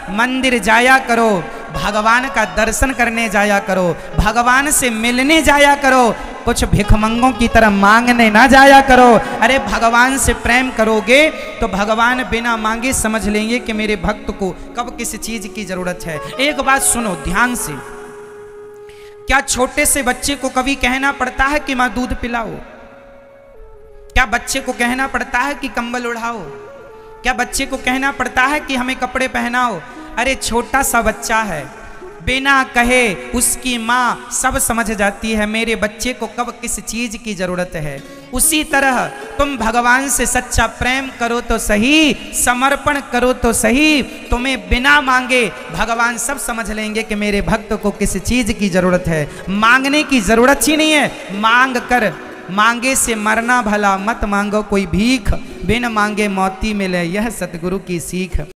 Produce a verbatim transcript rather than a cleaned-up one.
मंदिर जाया करो, भगवान का दर्शन करने जाया करो, भगवान से मिलने जाया करो, कुछ भिखमंगों की तरह मांगने ना जाया करो। अरे भगवान से प्रेम करोगे तो भगवान बिना मांगे समझ लेंगे कि मेरे भक्त को कब किस चीज की जरूरत है। एक बात सुनो ध्यान से, क्या छोटे से बच्चे को कभी कहना पड़ता है कि मां दूध पिलाओ? क्या बच्चे को कहना पड़ता है कि कंबल उड़ाओ? क्या बच्चे को कहना पड़ता है कि हमें कपड़े पहनाओ? अरे छोटा सा बच्चा है, बिना कहे उसकी माँ सब समझ जाती है मेरे बच्चे को कब किस चीज की जरूरत है। उसी तरह तुम भगवान से सच्चा प्रेम करो तो सही, समर्पण करो तो सही, तुम्हें बिना मांगे भगवान सब समझ लेंगे कि मेरे भक्त को किस चीज की जरूरत है। मांगने की जरूरत ही नहीं है, मांग कर, मांगे से मरना भला, मत मांगो कोई भीख, बिन मांगे मौती मिले, यह सतगुरु की सीख।